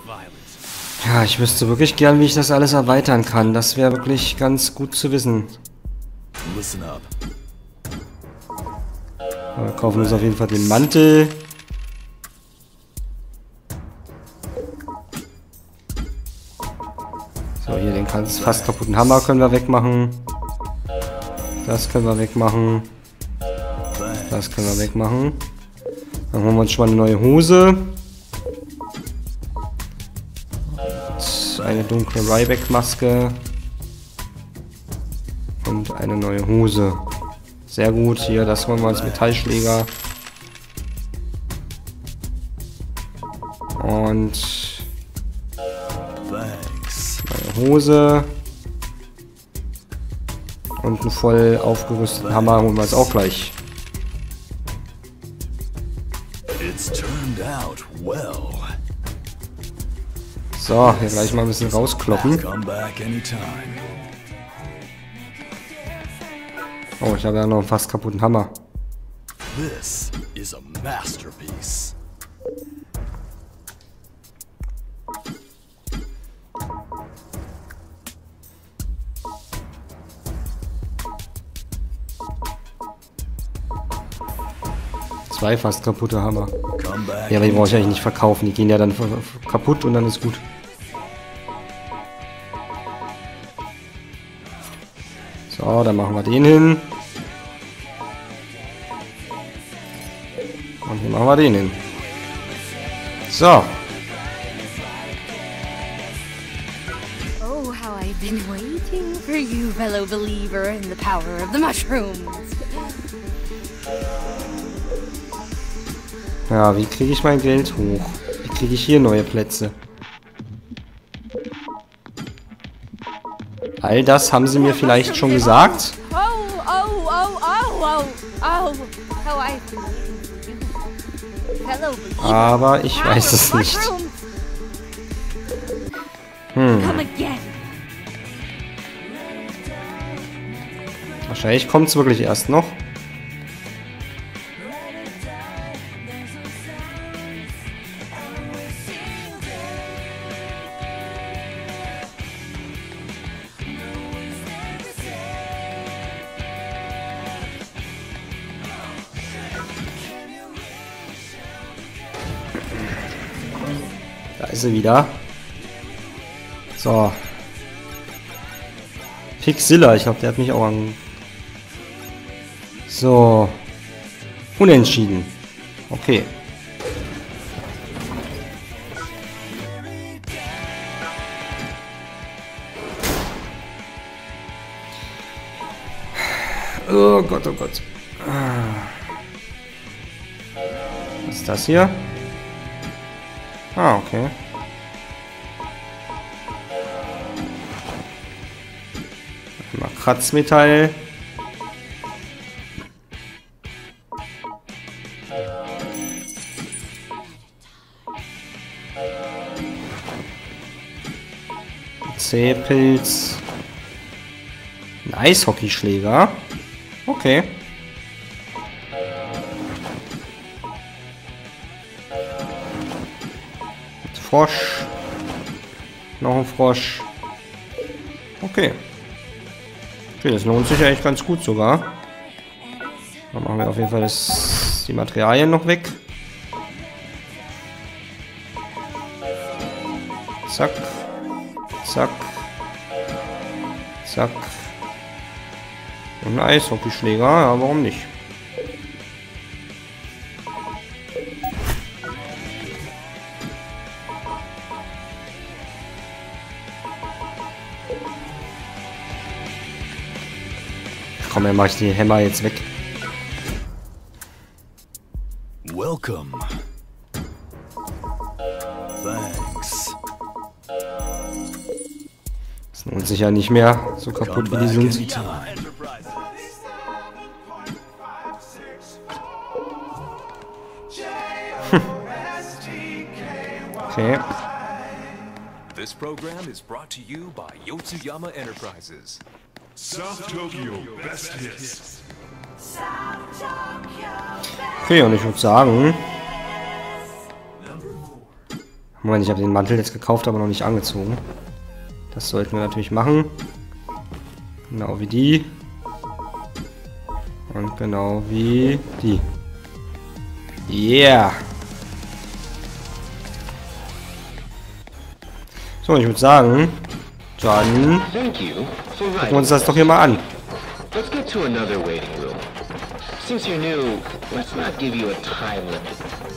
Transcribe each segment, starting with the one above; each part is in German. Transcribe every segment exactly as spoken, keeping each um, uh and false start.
Ja, ich wüsste wirklich gern, wie ich das alles erweitern kann. Das wäre wirklich ganz gut zu wissen. Wir kaufen uns auf jeden Fall den Mantel. So, hier den ganz fast kaputten Hammer können wir wegmachen. Das können wir wegmachen. Das können wir wegmachen. Dann holen wir uns schon mal eine neue Hose. Und eine dunkle Ryback-Maske. Und eine neue Hose. Sehr gut. Hier, das holen wir als Metallschläger. Und neue Hose. Und einen voll aufgerüsteten Hammer holen wir jetzt auch gleich. So, hier gleich mal ein bisschen rauskloppen. Oh, ich habe ja noch einen fast kaputten Hammer. This is a masterpiece. Zwei fast kaputte Hammer. Ja, aber die brauche ich eigentlich nicht verkaufen. Die gehen ja dann kaputt und dann ist gut. So, dann machen wir den hin. Und hier machen wir den hin. So. Oh, how I've been waiting for you, fellow believer in the power of the mushrooms. Ja, wie kriege ich mein Geld hoch? Wie kriege ich hier neue Plätze? All das haben sie mir vielleicht schon gesagt. Oh, oh, oh, oh, oh, oh, how I've been waiting for you, fellow believer. Aber ich weiß es nicht. Hm. Wahrscheinlich kommt es wirklich erst noch. Da ist sie wieder. So. Pixilla, ich glaube, der hat mich auch an... So. Unentschieden. Okay. Oh Gott, oh Gott. Was ist das hier? Ah, okay. Mal Kratzmetall. C-Pilz. Ein Eishockeyschläger. Okay. Frosch. Noch ein Frosch. Okay. Okay, das lohnt sich ja echt ganz gut sogar. Dann machen wir auf jeden Fall das, die Materialien noch weg. Zack. Zack. Zack. Und ein Eishockeyschläger. Ja, warum nicht? Komm, dann mach ich die Hämmer jetzt weg. Welcome. Thanks. Das lohnt sich ja nicht mehr, so kaputt wie die sind. Hm. Okay. This program is brought to you by Yotsuyama Enterprises. South Tokyo Best Hits. Okay, und ich würde sagen, Moment, ich habe den Mantel jetzt gekauft, aber noch nicht angezogen. Das sollten wir natürlich machen. Genau wie die. Und genau wie die. Yeah! So, ich würde sagen, dann gucken wir uns das doch hier mal an. Let's get to another waiting room. Since you're new, let's not give you a time limit.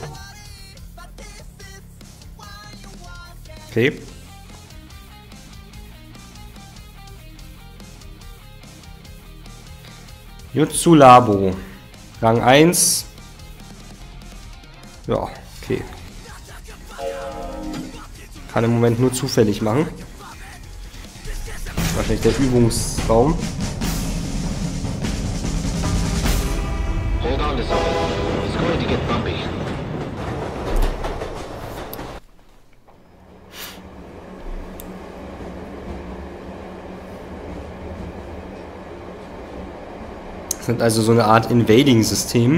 Okay. Jutsu Labo. Rang eins. Ja, okay. Kann im Moment nur zufällig machen. Wahrscheinlich der Übungsraum. Hold on to something. It's going to get bumpy. Das sind also so eine Art Invading-System.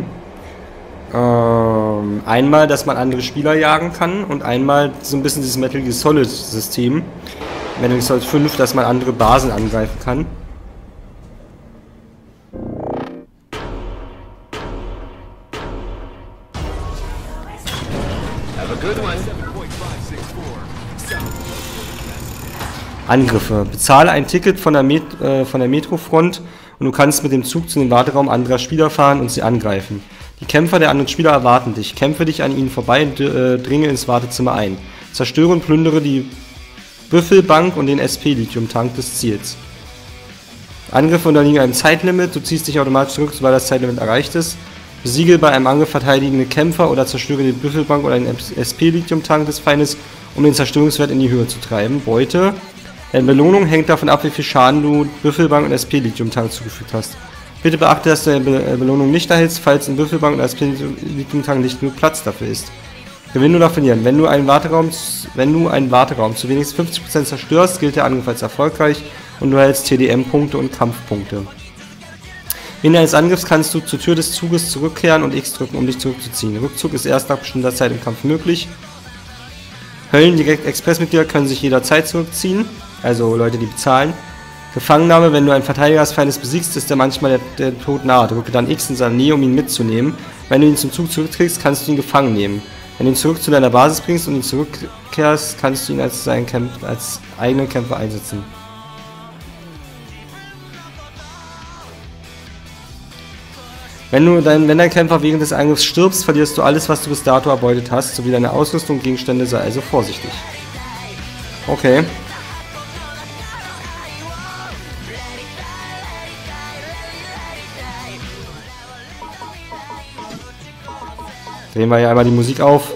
Ähm, einmal, dass man andere Spieler jagen kann und einmal so ein bisschen dieses Metal Gear Solid-System. Metal Gear Solid fünf, dass man andere Basen angreifen kann. Angriffe. Bezahle ein Ticket von der, Met äh, von der Metrofront und du kannst mit dem Zug zu dem Warteraum anderer Spieler fahren und sie angreifen. Die Kämpfer der anderen Spieler erwarten dich. Kämpfe dich an ihnen vorbei und äh, dringe ins Wartezimmer ein. Zerstöre und plündere die Büffelbank und den S P-Lithium-Tank des Ziels. Angriffe unterliegen einem Zeitlimit. Du ziehst dich automatisch zurück, sobald das Zeitlimit erreicht ist. Besiege bei einem Angriff verteidigende Kämpfer oder zerstöre die Büffelbank oder den S P-Lithium-Tank des Feindes, um den Zerstörungswert in die Höhe zu treiben. Beute. Deine Belohnung hängt davon ab, wie viel Schaden du Büffelbank und S P-Lithium-Tank zugefügt hast. Bitte beachte, dass du deine Be Belohnung nicht erhältst, falls in Büffelbank und S P-Lithium-Tank nicht genug Platz dafür ist. Gewinnen oder verlieren. Wenn du einen Warteraum, wenn du einen Warteraum zu wenigstens fünfzig Prozent zerstörst, gilt der Angriff als erfolgreich und du erhältst T D M-Punkte und Kampfpunkte. Während deines Angriffs kannst du zur Tür des Zuges zurückkehren und X drücken, um dich zurückzuziehen. Rückzug ist erst nach bestimmter Zeit im Kampf möglich. Höllen-Express-Mitglieder können sich jederzeit zurückziehen, also Leute, die bezahlen. Gefangennahme, wenn du einen Verteidiger des Feindes besiegst, ist er manchmal der, der Tod nahe. Drücke dann X in seiner Nähe, um ihn mitzunehmen. Wenn du ihn zum Zug zurückkriegst, kannst du ihn gefangen nehmen. Wenn du ihn zurück zu deiner Basis bringst und ihn zurückkehrst, kannst du ihn als, seinen Kämpf als eigenen Kämpfer einsetzen. Wenn, du dein, wenn dein Kämpfer während des Angriffs stirbst, verlierst du alles, was du bis dato erbeutet hast, sowie deine Ausrüstung und Gegenstände, sei also vorsichtig. Okay. Drehen wir hier einmal die Musik auf.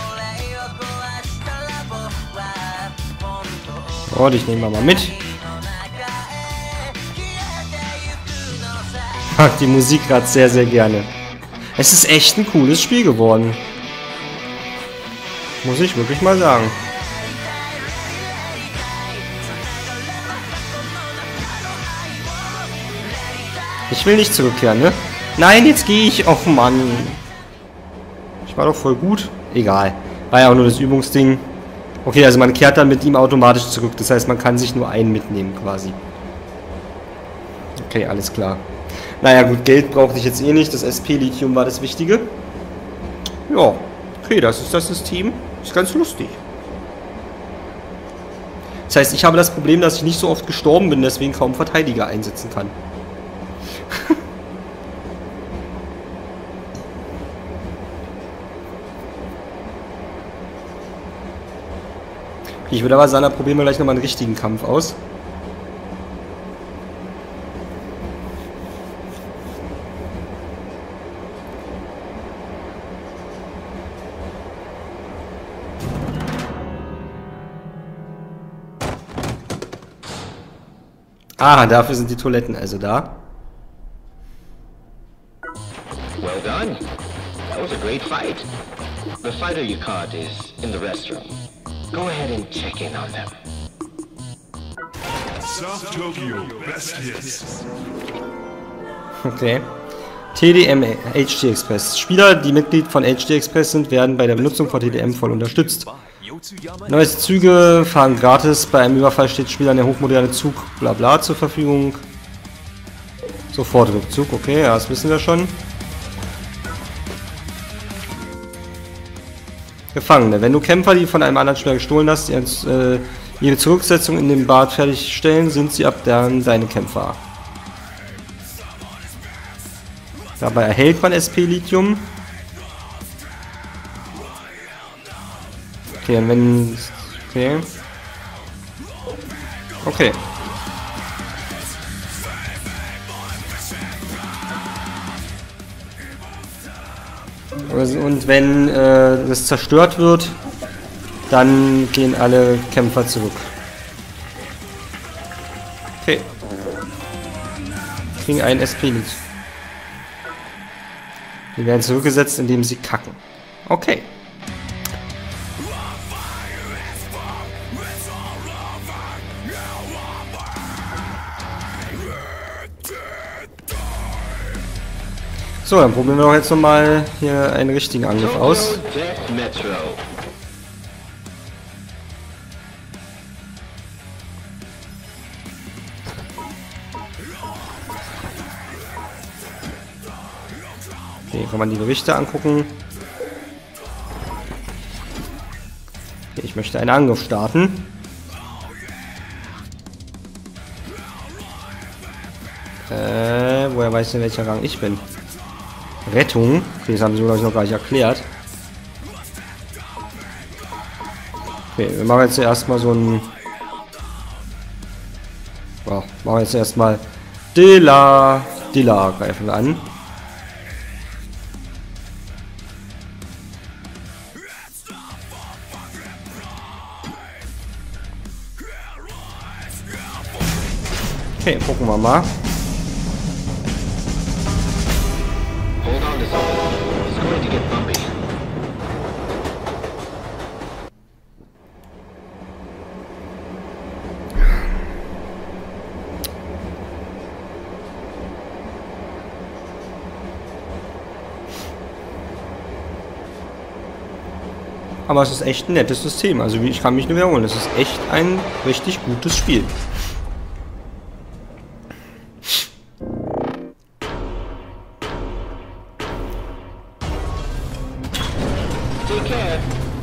Und ich nehme mal mit. mag die Musik gerade sehr, sehr gerne. Es ist echt ein cooles Spiel geworden. Muss ich wirklich mal sagen. Ich will nicht zurückkehren, ne? Nein, jetzt gehe ich. Och, Mann. Ich war doch voll gut. Egal. War ja auch nur das Übungsding. Okay, also man kehrt dann mit ihm automatisch zurück. Das heißt, man kann sich nur einen mitnehmen, quasi. Okay, alles klar. Naja, gut, Geld brauchte ich jetzt eh nicht. Das S P-Lithium war das Wichtige. Ja, okay, das ist das System. Ist ganz lustig. Das heißt, ich habe das Problem, dass ich nicht so oft gestorben bin, deswegen kaum Verteidiger einsetzen kann. Ich würde aber sagen, da probieren wir gleich nochmal einen richtigen Kampf aus. Ah, dafür sind die Toiletten also da. Well done. That was a great fight. The fighter you caught is in the restroom. Go ahead and check in on them. South Tokyo Best Hits. Okay. T D M H D Express. Spieler, die Mitglied von H D Express sind, werden bei der Benutzung von T D M voll unterstützt. Neue Züge fahren gratis. Bei einem Überfall steht Spielern der hochmoderne Zug Blabla zur Verfügung. Sofort Rückzug, okay, ja, das wissen wir schon. Gefangene. Wenn du Kämpfer, die von einem anderen Spieler gestohlen hast, die äh, ihre Zurücksetzung in dem Bad fertigstellen, sind sie ab dann deine Kämpfer. Dabei erhält man S P-Lithium. Okay, und wenn... Okay. Okay. Und wenn äh, das zerstört wird, dann gehen alle Kämpfer zurück. Okay. Kriegen einen S P-Lit. Die werden zurückgesetzt, indem sie kacken. Okay. So, dann probieren wir doch jetzt nochmal hier einen richtigen Angriff aus. Okay, kann man die Gewichte angucken. Okay, ich möchte einen Angriff starten. Äh, woher weiß denn welcher Rang ich bin? Rettung. Okay, das haben sie, glaube ich, noch gar nicht erklärt. Okay, wir machen jetzt erstmal so ein... Oh, machen wir jetzt erstmal Dilla. Dilla greifen wir an. Okay, gucken wir mal. Aber es ist echt ein nettes System. Also ich kann mich nur wiederholen. Es ist echt ein richtig gutes Spiel. Take care.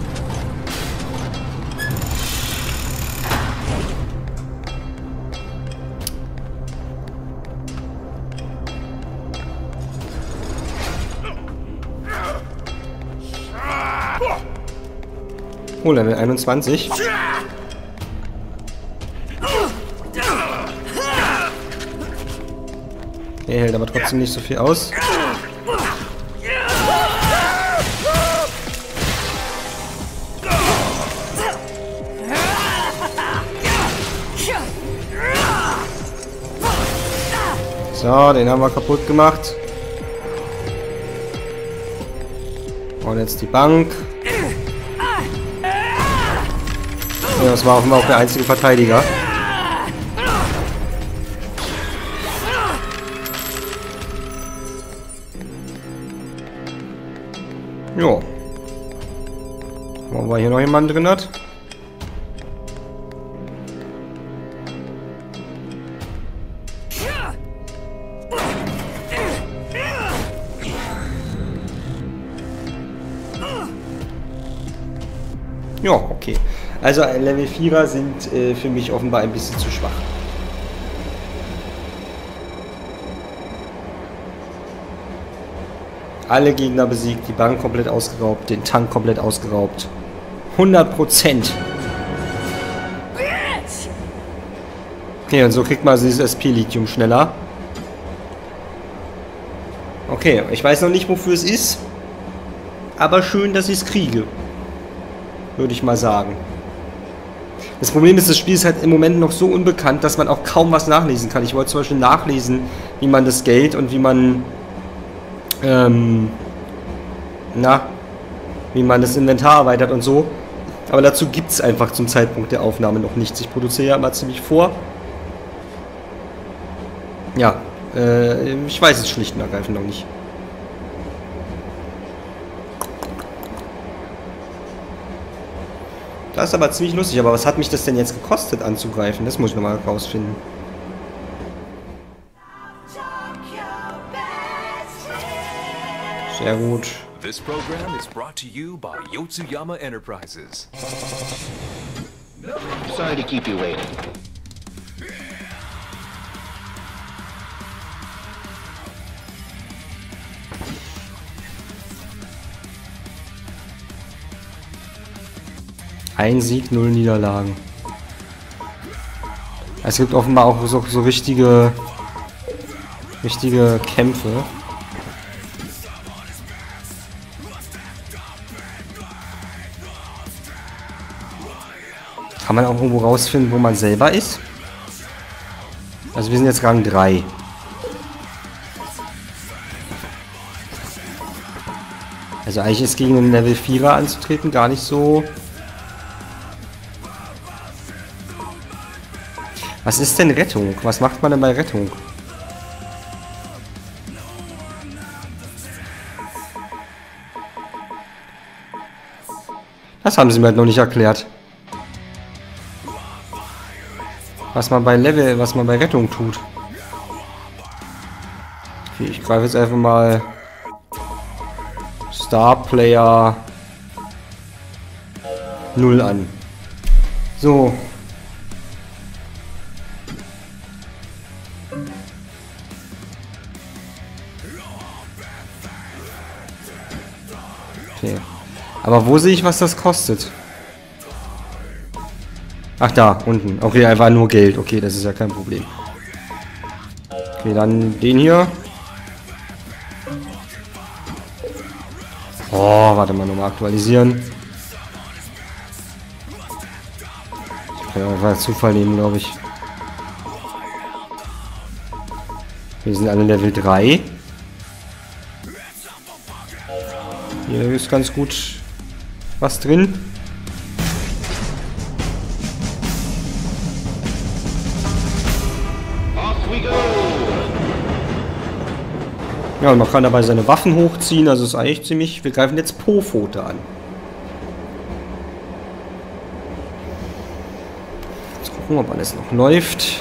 Oh, Level einundzwanzig. Er hält aber trotzdem nicht so viel aus. So, den haben wir kaputt gemacht. Und jetzt die Bank. Ja, das war offenbar auch der einzige Verteidiger. Jo. Ob wir hier noch jemanden drin hat? Ja, okay. Also Level vierer sind äh, für mich offenbar ein bisschen zu schwach. Alle Gegner besiegt, die Bank komplett ausgeraubt, den Tank komplett ausgeraubt. hundert Prozent. Okay, und so kriegt man dieses S P-Lithium schneller. Okay, ich weiß noch nicht, wofür es ist. Aber schön, dass ich es kriege. Würde ich mal sagen. Das Problem ist, das Spiel ist halt im Moment noch so unbekannt, dass man auch kaum was nachlesen kann. Ich wollte zum Beispiel nachlesen, wie man das Geld und wie man... Ähm, na, wie man das Inventar erweitert und so. Aber dazu gibt es einfach zum Zeitpunkt der Aufnahme noch nichts. Ich produziere ja immer ziemlich vor. Ja, äh, ich weiß es schlicht und ergreifend noch nicht. Das ist aber ziemlich lustig. Aber was hat mich das denn jetzt gekostet anzugreifen? Das muss ich nochmal rausfinden. Sehr gut. This program is brought to you by Yotsuyama Enterprises. Sorry to keep you waiting. Ein Sieg, null Niederlagen. Es gibt offenbar auch so, so richtige, richtige Kämpfe. Kann man auch irgendwo rausfinden, wo man selber ist? Also wir sind jetzt Rang drei. Also eigentlich ist gegen einen Level vierer anzutreten gar nicht so... Was ist denn Rettung? Was macht man denn bei Rettung? Das haben sie mir halt noch nicht erklärt. Was man bei Level, was man bei Rettung tut. Okay, ich greife jetzt einfach mal Star Player null an. So. Okay. Aber wo sehe ich, was das kostet? Ach, da, unten. Okay, einfach nur Geld. Okay, das ist ja kein Problem. Okay, dann den hier. Oh, warte mal, nochmal aktualisieren. Ich kann einfach Zufall nehmen, glaube ich. Wir sind alle Level drei. Hier ist ganz gut was drin. Ja, und man kann dabei seine Waffen hochziehen, also ist eigentlich ziemlich... Wir greifen jetzt Po-Pfote an. Jetzt gucken wir, ob alles noch läuft.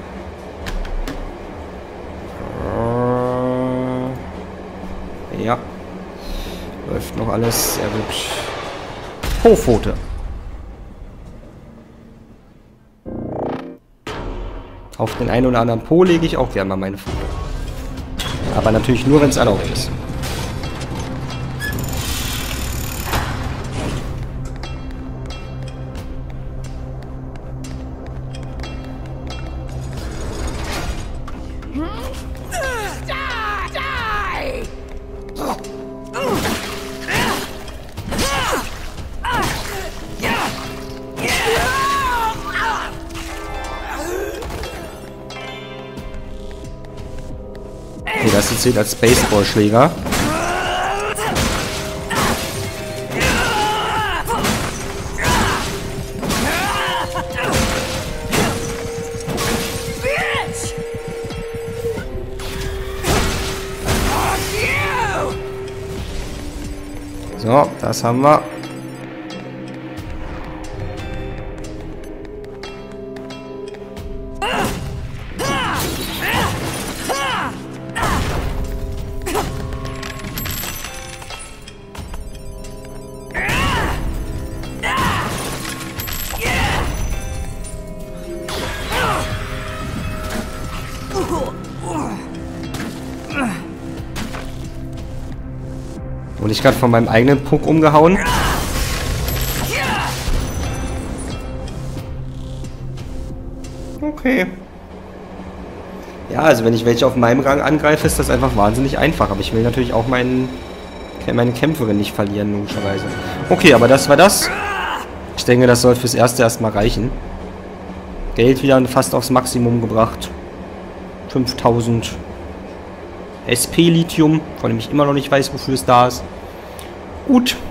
Äh, ja. Läuft noch alles, sehr gut. Po-Pfote. Auf den einen oder anderen Po lege ich auch gerne mal meine Pfote. Aber natürlich nur, wenn es erlaubt ist. erste zählt als Baseballschläger. So, das haben wir. Und ich gerade von meinem eigenen Puck umgehauen. Okay. Ja, also wenn ich welche auf meinem Rang angreife, ist das einfach wahnsinnig einfach. Aber ich will natürlich auch meinen, meine Kämpferin nicht verlieren, logischerweise. Okay, aber das war das. Ich denke, das soll fürs Erste erstmal reichen. Geld wieder fast aufs Maximum gebracht. fünftausend S P-Lithium, von dem ich immer noch nicht weiß, wofür es da ist. Gut.